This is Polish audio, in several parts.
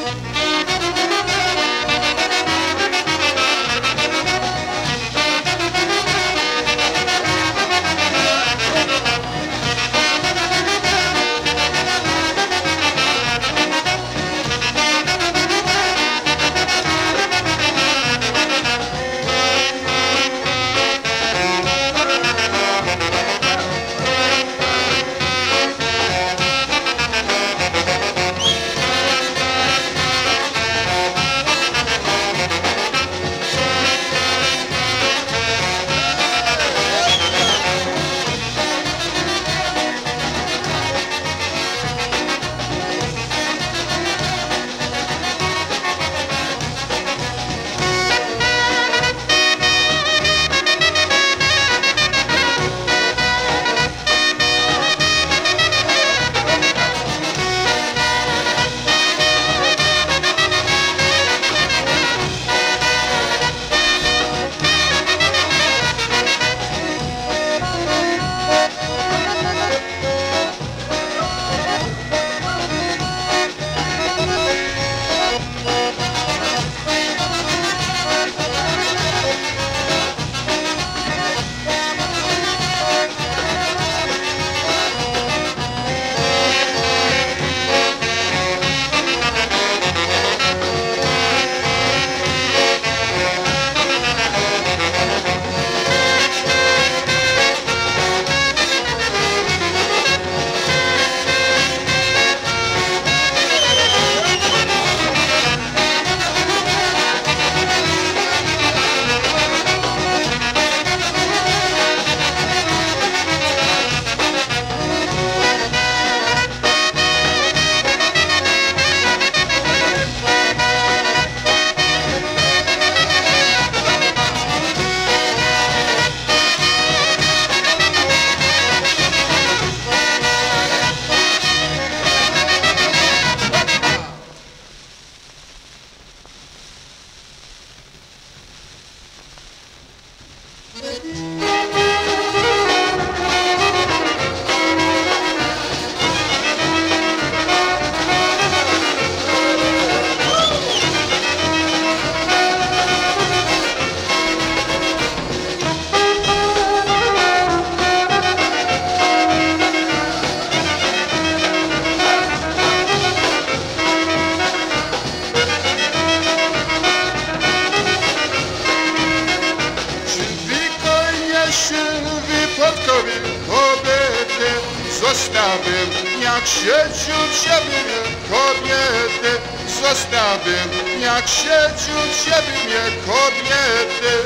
Zostawim, jak siedzi u ciebie mnie kobiety. Zostawim, jak siedzi u ciebie mnie kobiety.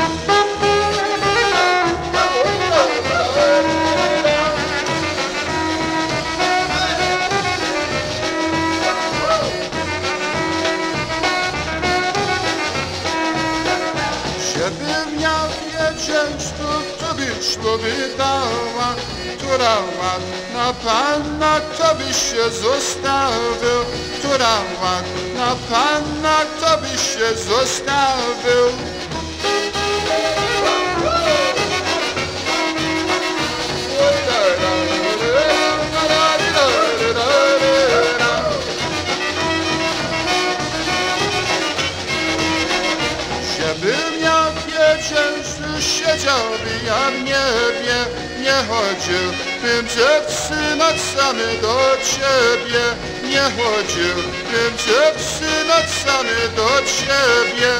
Żebym miał wiedzieć, to byś to wydała, która ładna panna, kto byś się zostawił, która ładna panna, kto byś się zostawił. Żebym miał wiedzieć, siedziałby ja w niebie, nie chodził bym ze psy nocami do ciebie, nie chodził bym ze psy nocami do ciebie.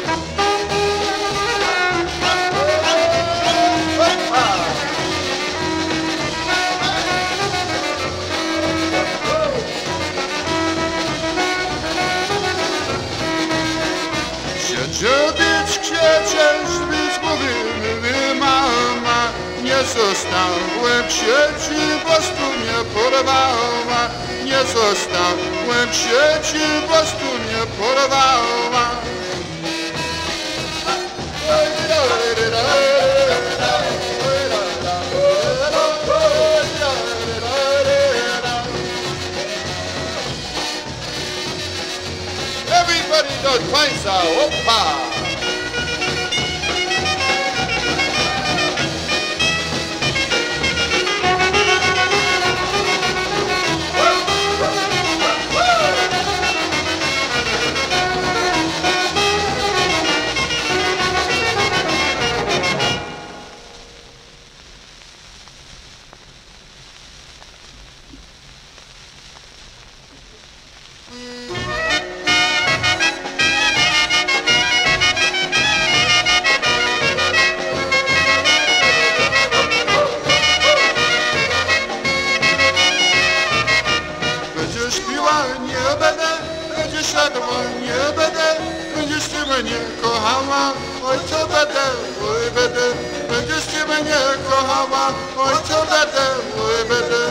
Siedział być księciem, zbyt mówimy mama. Nie zostałem sieci, bo stu mnie porwała. Nie zostałem sieci, bo stu mnie porwała. Everybody do tańca, opa! szedła, nie będę, będziesz ty mnie kochała, oj co będę, oj będę, będziesz ty mnie kochała, oj co będę, oj będę.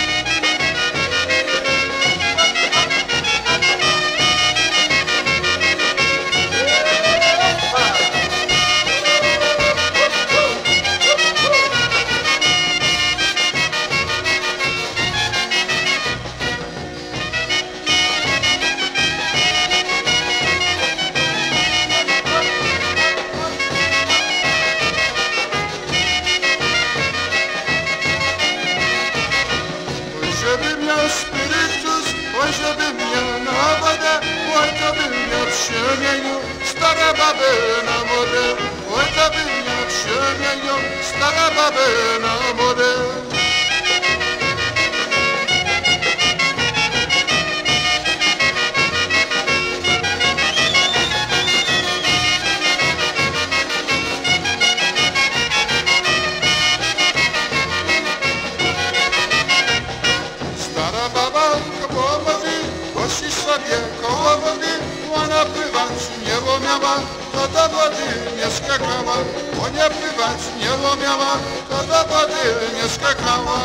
Żebym miał spirytus, oj żebym miał na wodę, oj to bym miał w siemieniu stare baby na modę, oj to bym miał w siemieniu stare baby na modę. Poszli sobie koło wody, ona pływać nie umiała, to do wody nie skakała. Ona pływać nie umiała, to do wody nie skakała.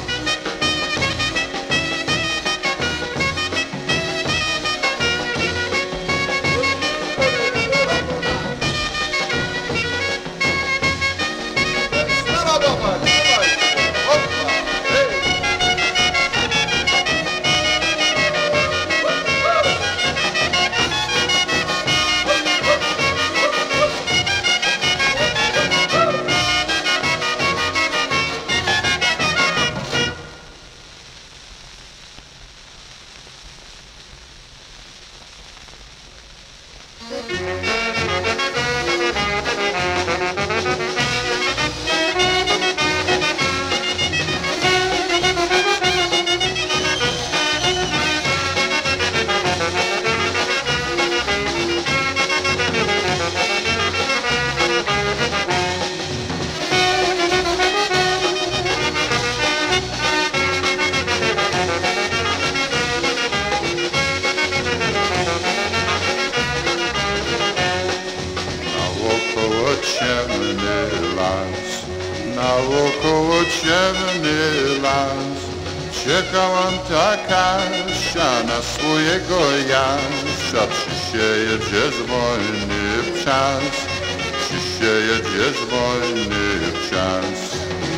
Ciemny las, naokoło ciemny las. Czekałam taka na swojego Jasia, czy się jedzie z wojny w czas, czy się jedzie z wojny w czas.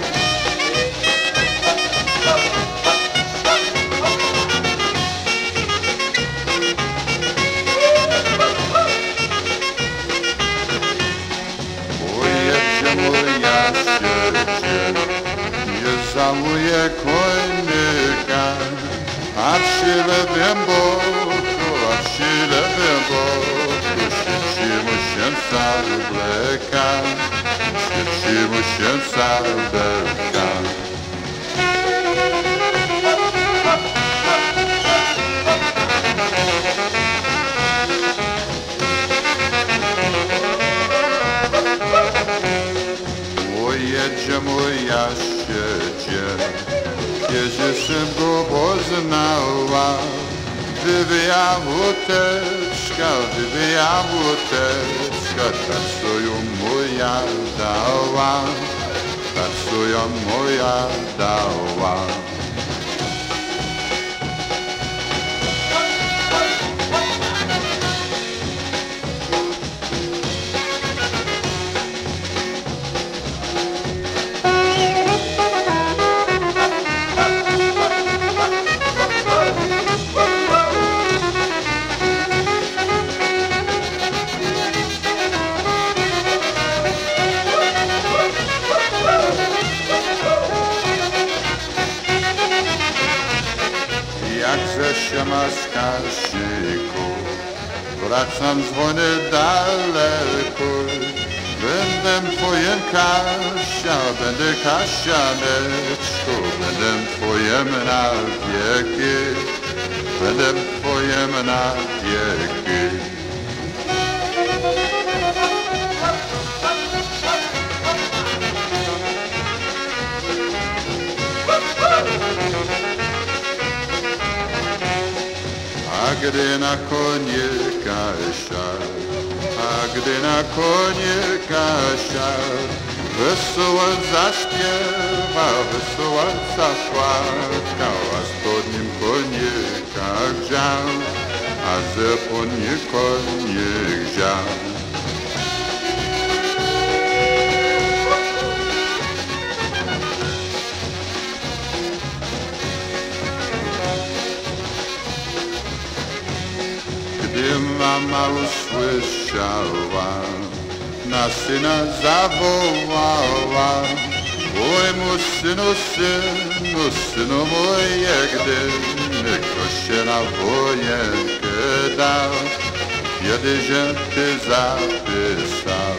Nie żałuję konika, a przy lewym boku, świeci mu się sableka, świeci mu się sableka. Jedzie mój Jasiedzie, kiedy szym go poznała. Wywija łódeczka, tak co ją moja dała, tak co ją moja dała. Jakże się ma z Kasiku, wracam z wojny daleko. Będę twojem Kasia, będę Kasianeczko, będę twojem na wieki, będę twojem na wieki. A gdy na konie kasiar, a gdy na konie kasiar, wesoło zaśpiewa, wesoła zaszłaskała, spod nim konika grzał, a ze pod nim konie grzał. Gdy mama usłyszała, na syna zawołała. Oj, mój synu, synu, synu moje, gdy ktoś się na wojenkę dał, kiedyże ty zapisał.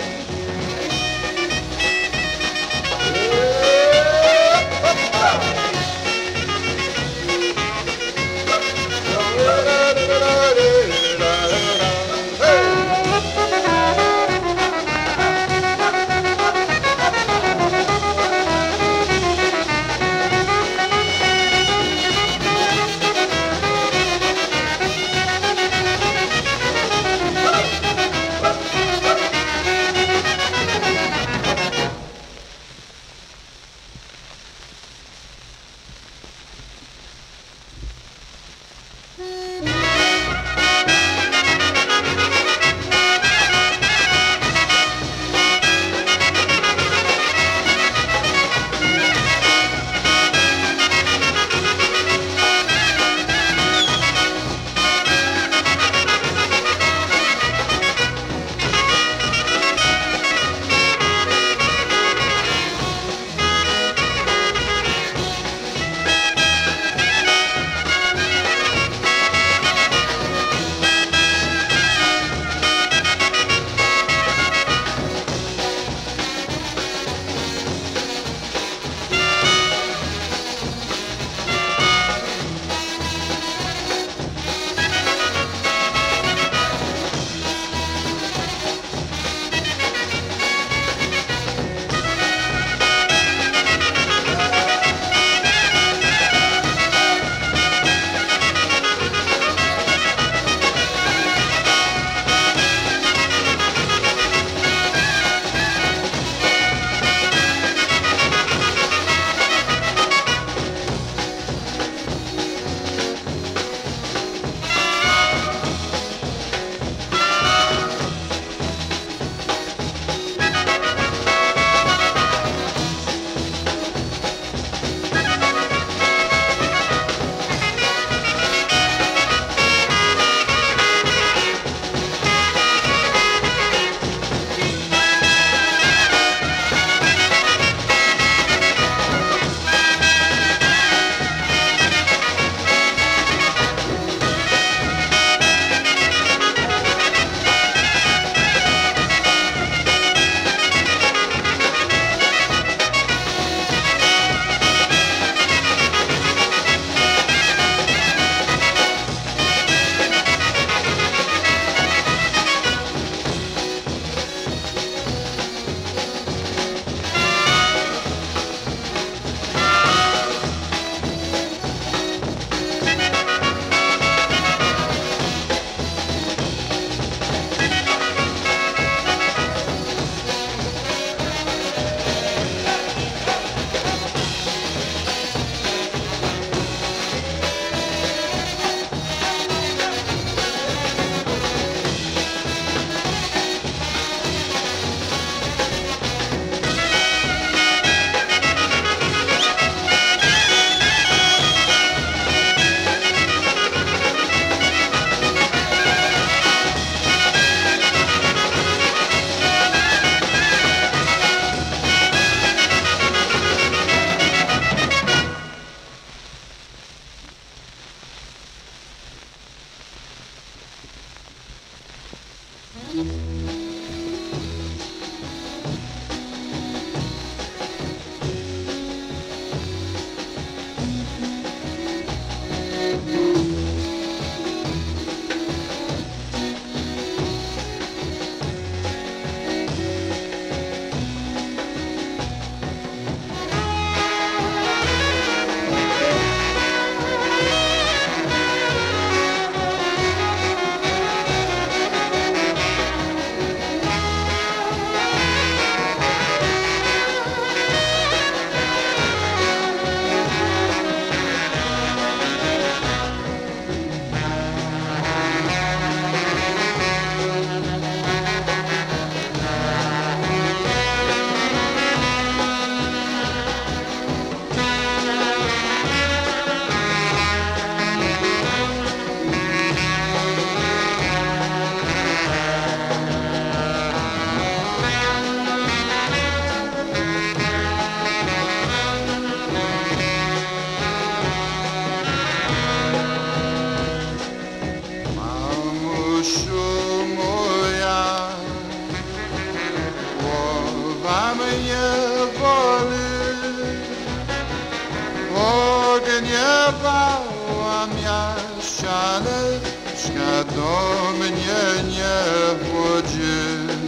mieszaneczka do mnie nie wchodzi.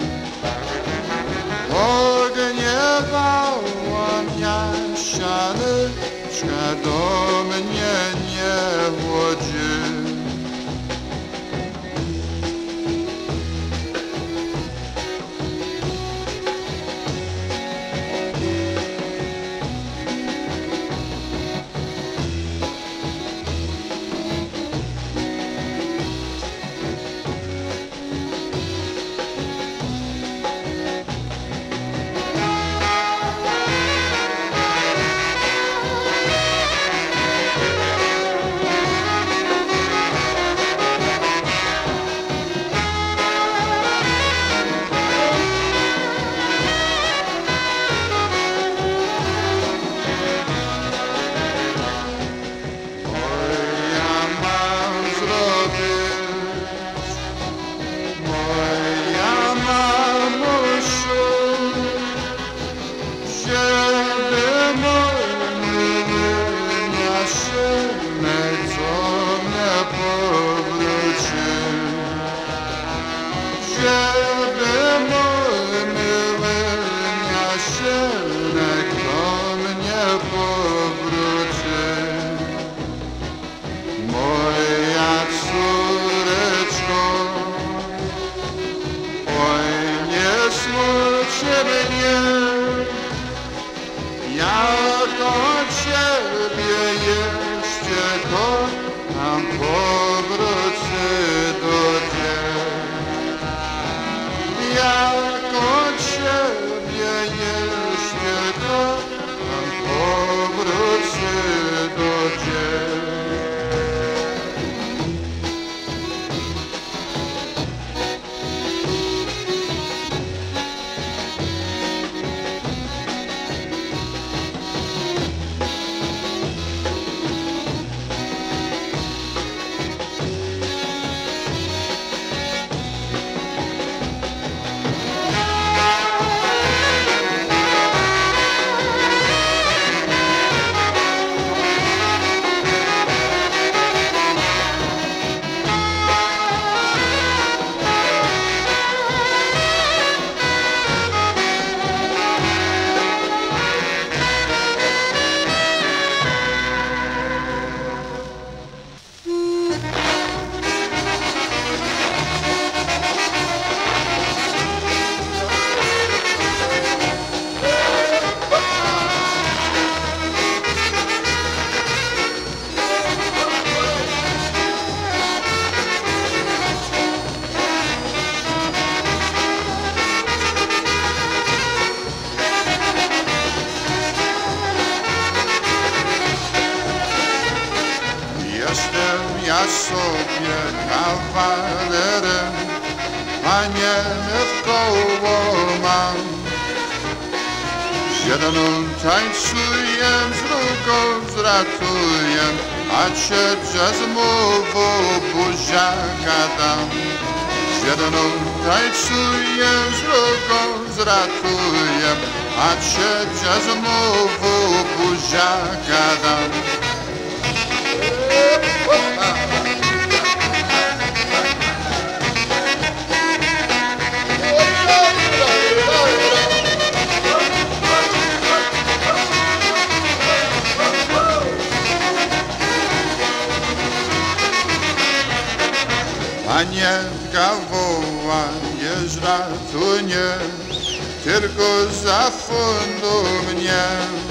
Pogniewała mieszaneczka do mnie nie wchodzi. Ja sobie kawalerem, panie w koło mam. Z jedną tańcuję, z drugą zratuję, a cię jazz mowo buziaka dam. Z jedną tańcuję, z drugą zratuję, a cię jazz mowo buziaka dam. Panienka woła, jeżdża tu nie, tylko za fundu mnie.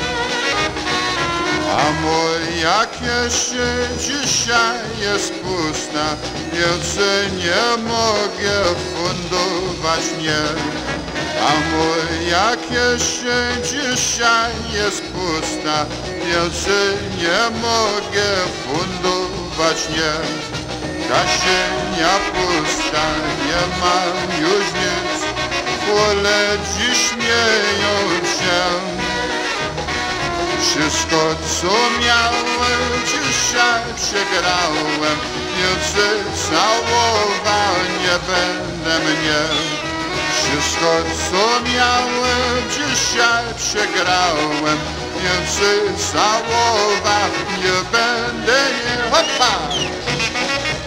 A moja kieszeń dzisiaj jest pusta, więc nie mogę fundować nie. A moja kieszeń dzisiaj jest pusta, więc nie mogę fundować nie. Kasienia pusta, nie mam już nic, koledzy śmieją się. Wszystko co miałem dzisiaj przegrałem, więc całował nie będę mnie. Wszystko co miałem dzisiaj przegrałem, więc całował nie będę je. Hopa!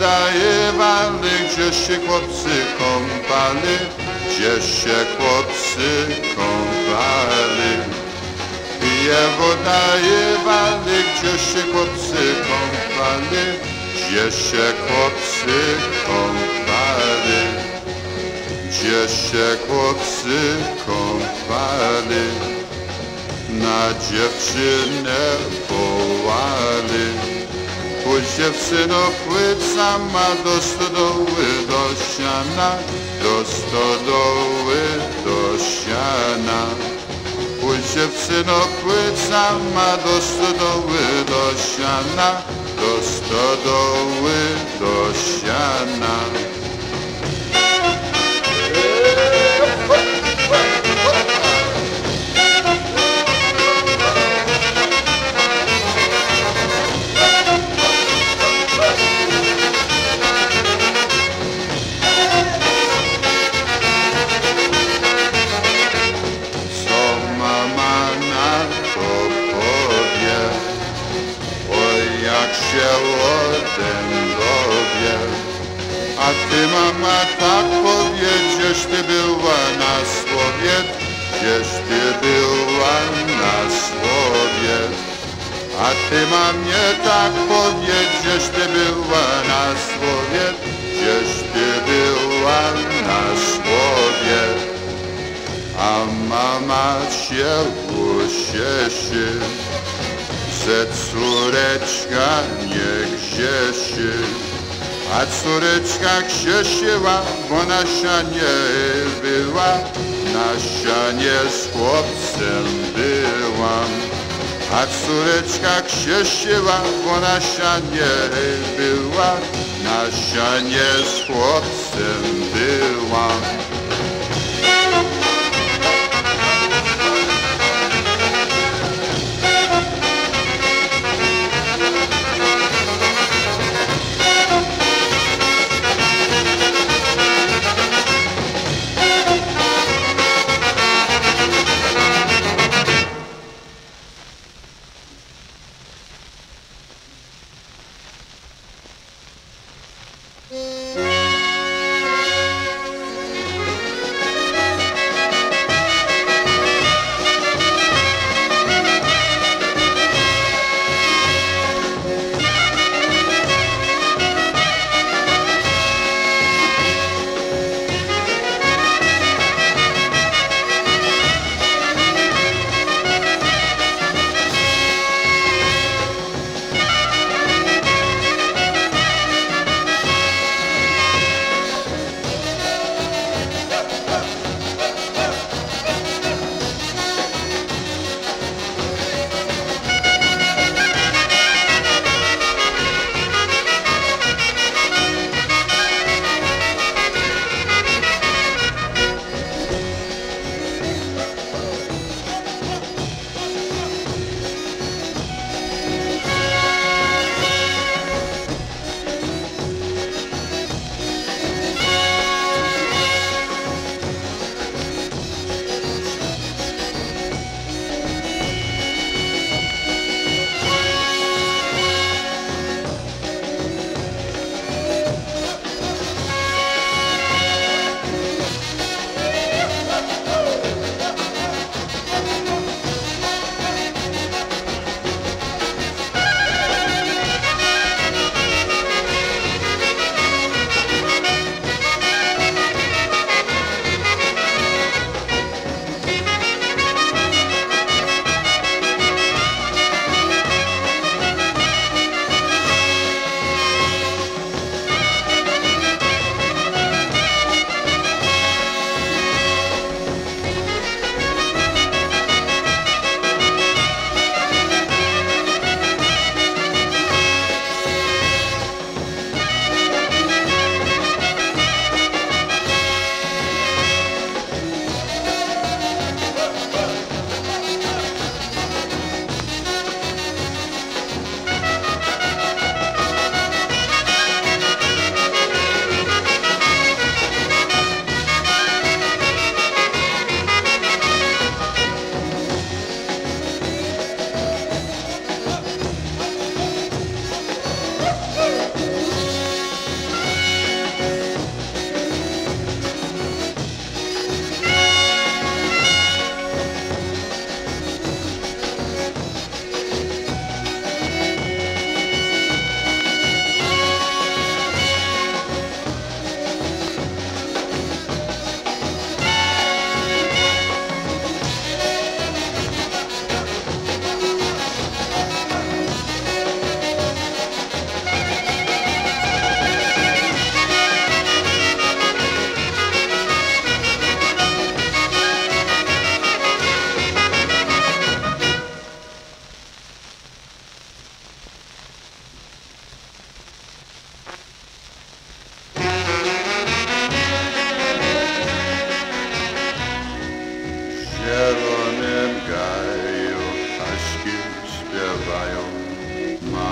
dajewali, gdzie się chłopcy kąpali, gdzie się chłopcy kąpali. Pije woda jewali, gdzie się chłopcy kąpali, gdzie się chłopcy kąpali, gdzie się chłopcy kąpali, na dziewczynę wołali. Pójdź dziewczyno, płyt sama do stodoły, do siana, do stodoły, do siana. Pójdź dziewczyno, płyt sama do stodoły, do siana, do stodoły, do siana. A ty mama tak powie, gdzieś ty była na słowie, gdzieś ty była na słowie. A ty mamie tak powie, gdzieś ty była na słowie, gdzieś ty była na słowie. A mama się ucieszy, że córeczka nie grzeszy. A córeczka grzeszyła, bo na sianie była, na sianie z chłopcem była. A córeczka grzeszyła, bo na sianie była, na sianie z chłopcem była.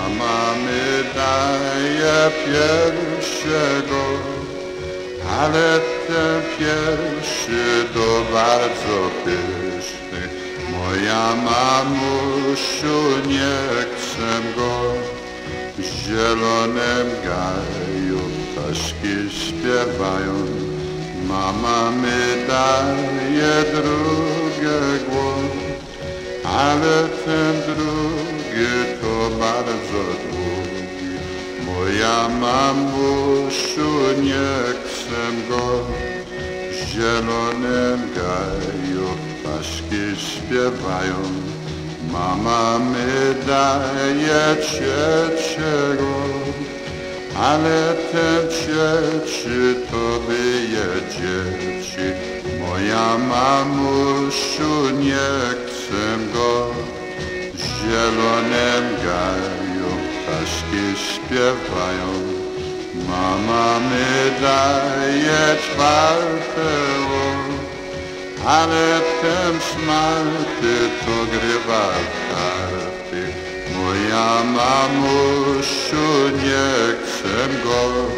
Mama mi daje pierwszego, ale ten pierwszy to bardzo pyszny. Moja mamusiu, nie chcę go. W zielonym gaju ptaszki śpiewają. Mama mi daje drugiego, ale ten drugi to bardzo długi. Moja mamusiu, nie chcę go. W zielonym gaju ptaszki śpiewają. Mama mi daje trzeciego, ale ten trzeci to wyje dzieci. Moja mamusiu, nie chcę go. W zielonym gaju ptaszki śpiewają. Mama mi daje czwartego, ale ten smarty to grywa w karty. Moja mamusiu, nie chcę go.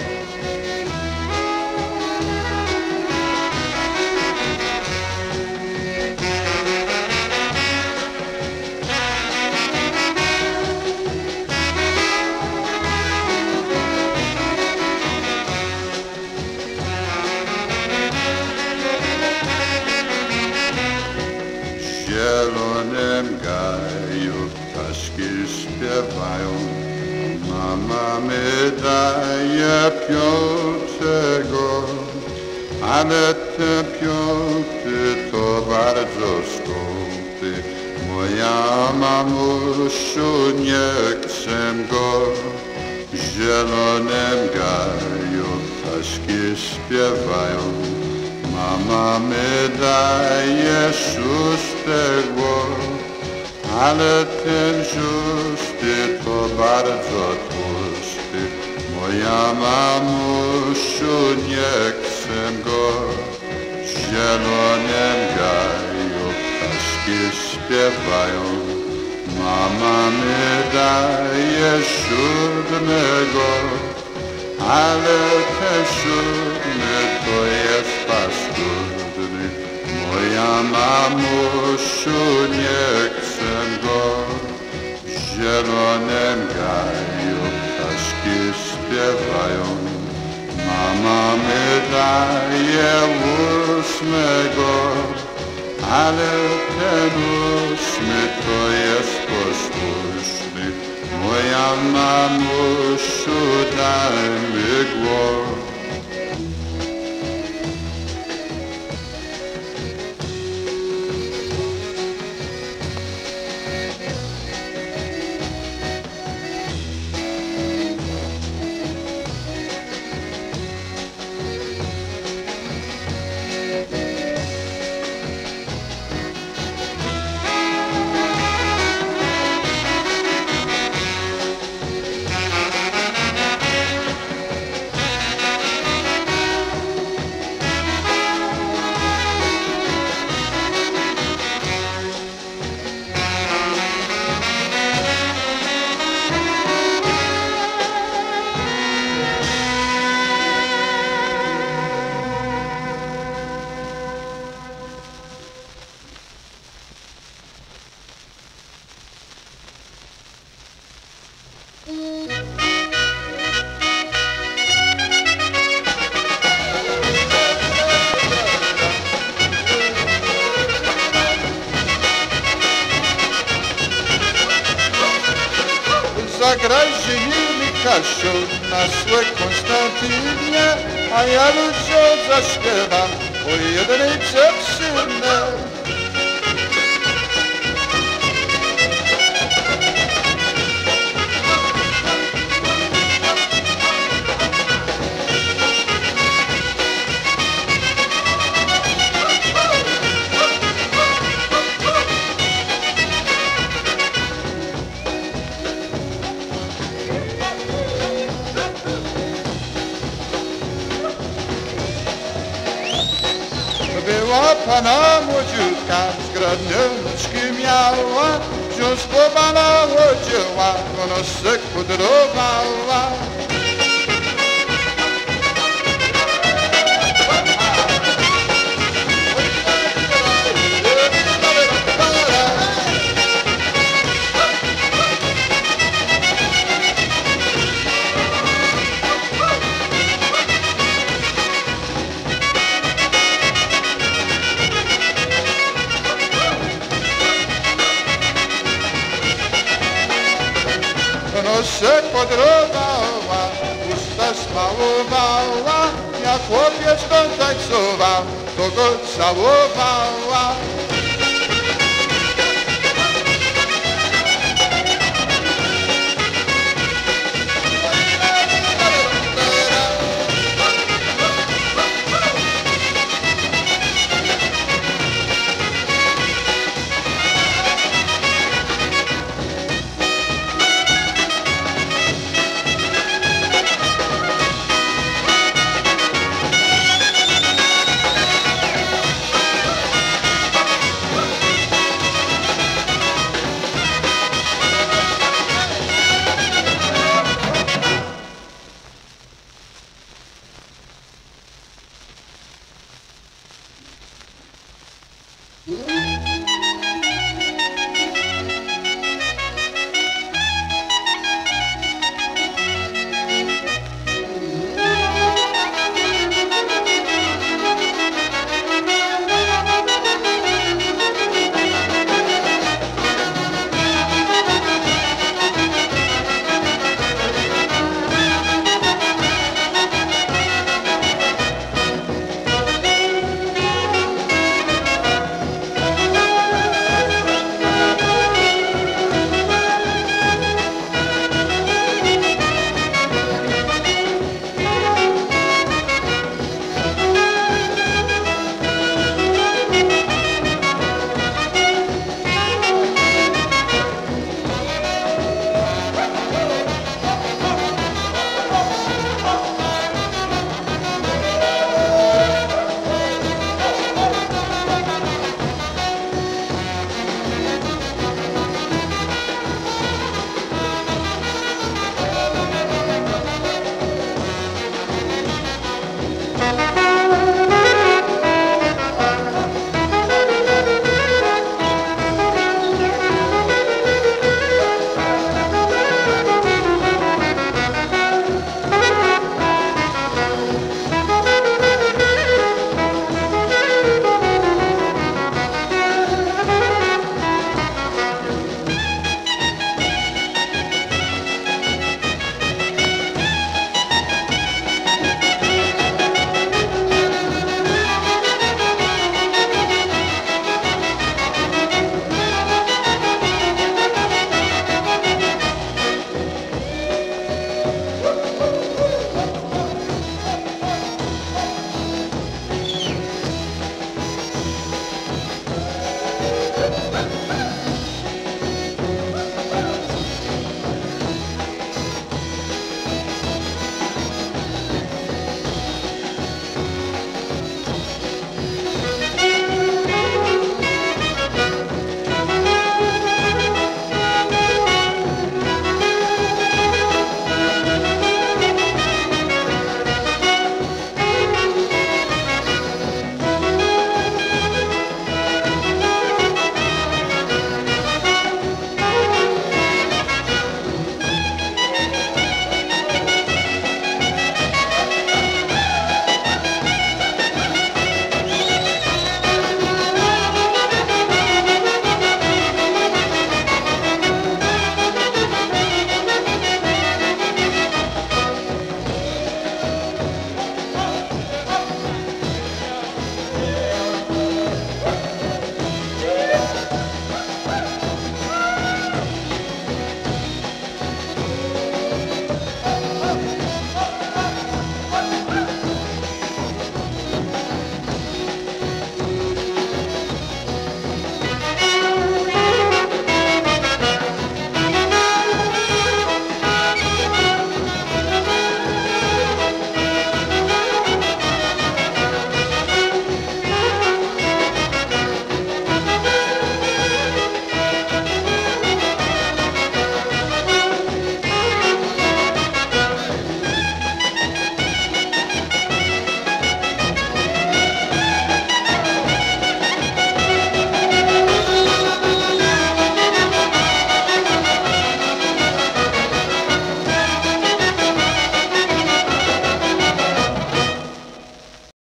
W zielonym gaju ptaszki śpiewają. Mama mi daje piątego, ale ten piąty to bardzo skąpy. Moja mamusiu, nie chcę go. W zielonym gaju ptaszki śpiewają. Mama mi daje szóstego, ale ten szósty to bardzo tłusty. Moja mamusiu, nie chcę go. W zielonym gaju ptaszki śpiewają. Mama mi daje siódmego, ale ten siódmy to jest paskudny. Moja mamusiu, nie chcę go. W zielonym gaju ptaszki śpiewają. Mama mi daje ósmego, ale ten ósmy to jest posłuszny. Moja mamusiu, daj mi głos. Zagraj ziemi Kasiu na słe Konstantynie, a ja ludziom zaśpiewam o jednej dziewczynie. Była pana młodziutka, zgrabne nóżki miała, babcią z Pobana chodziła, nosek pudrowała. Nosek podrowała, usta smałowała, jak chłopiec go tańcował, to go całowała.